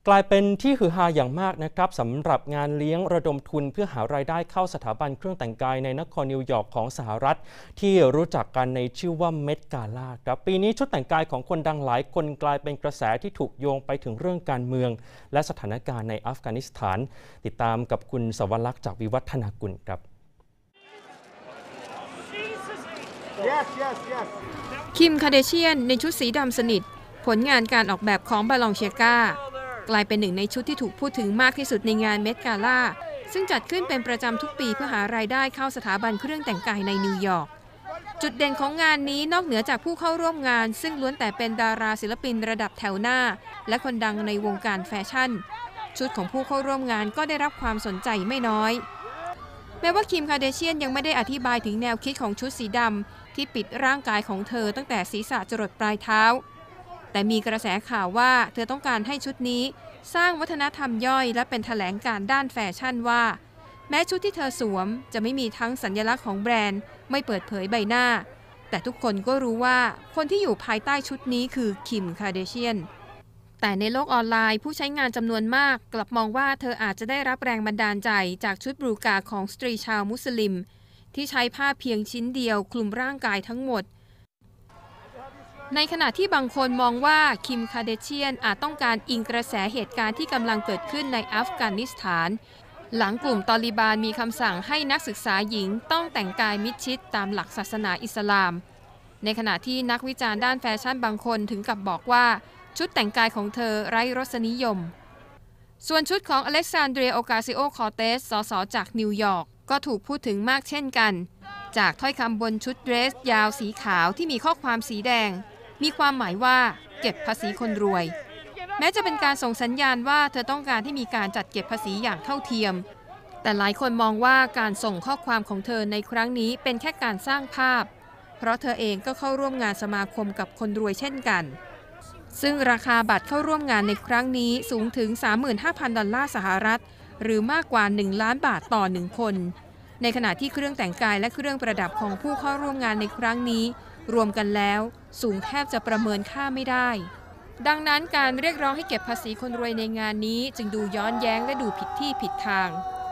กลายเป็นที่ฮือฮาอย่างมากนะครับสำหรับงานเลี้ยงระดมทุนเพื่อหารายได้เข้าสถาบันเครื่องแต่งกายในนครนิวยอร์กของสหรัฐที่รู้จักกันในชื่อว่าเมดกาลาครับปีนี้ชุดแต่งกายของคนดังหลายคนกลายเป็นกระแสที่ถูกโยงไปถึงเรื่องการเมืองและสถานการณ์ในอัฟกานิสถานติดตามกับคุณสวรักษ์จากวิวัฒนากุลครับคิมคาเดเชียนในชุดสีดำสนิทผลงานการออกแบบของบาลองเชียกากลายเป็นหนึ่งในชุดที่ถูกพูดถึงมากที่สุดในงานเมดกาล่าซึ่งจัดขึ้นเป็นประจำทุกปีเพื่อหารายได้เข้าสถาบันเครื่องแต่งกายในนิวยอร์กจุดเด่นของงานนี้นอกเหนือจากผู้เข้าร่วมงานซึ่งล้วนแต่เป็นดาราศิลปินระดับแถวหน้าและคนดังในวงการแฟชั่นชุดของผู้เข้าร่วมงานก็ได้รับความสนใจไม่น้อยแม้ว่าคิมคาเดเชียนยังไม่ได้อธิบายถึงแนวคิดของชุดสีดำที่ปิดร่างกายของเธอตั้งแต่ศีรษะจรดปลายเท้าแต่มีกระแสข่าวว่าเธอต้องการให้ชุดนี้สร้างวัฒนธรรมย่อยและเป็นแถลงการด้านแฟชั่นว่าแม้ชุดที่เธอสวมจะไม่มีทั้งสัญลักษณ์ของแบรนด์ไม่เปิดเผยใบหน้าแต่ทุกคนก็รู้ว่าคนที่อยู่ภายใต้ชุดนี้คือคิมคาเดเชียนแต่ในโลกออนไลน์ผู้ใช้งานจำนวนมากกลับมองว่าเธออาจจะได้รับแรงบันดาลใจจากชุดบรูกาของสตรีชาวมุสลิมที่ใช้ผ้าเพียงชิ้นเดียวคลุมร่างกายทั้งหมดในขณะที่บางคนมองว่าคิมคาเดเชียนอาจต้องการอิงกระแสเหตุการณ์ที่กำลังเกิดขึ้นในอัฟกานิสถานหลังกลุ่มตอลิบานมีคำสั่งให้นักศึกษาหญิงต้องแต่งกายมิดชิดตามหลักศาสนาอิสลามในขณะที่นักวิจารณ์ด้านแฟชั่นบางคนถึงกับบอกว่าชุดแต่งกายของเธอไร้รสนิยมส่วนชุดของอเล็กซานเดรีย โอกาซิโอ คอร์เตส สสจากนิวยอร์กก็ถูกพูดถึงมากเช่นกันจากถ้อยคำบนชุดเดรสยาวสีขาวที่มีข้อความสีแดงมีความหมายว่าเก็บภาษีคนรวยแม้จะเป็นการส่งสัญญาณว่าเธอต้องการให้มีการจัดเก็บภาษีอย่างเท่าเทียมแต่หลายคนมองว่าการส่งข้อความของเธอในครั้งนี้เป็นแค่การสร้างภาพเพราะเธอเองก็เข้าร่วมงานสมาคมกับคนรวยเช่นกันซึ่งราคาบัตรเข้าร่วมงานในครั้งนี้สูงถึง 35,000 ดอลลาร์สหรัฐหรือมากกว่า1 ล้านบาทต่อ1คนในขณะที่เครื่องแต่งกายและเครื่องประดับของผู้เข้าร่วมงานในครั้งนี้รวมกันแล้วสูงแทบจะประเมินค่าไม่ได้ดังนั้นการเรียกร้องให้เก็บภาษีคนรวยในงานนี้จึงดูย้อนแย้งและดูผิดที่ผิดทาง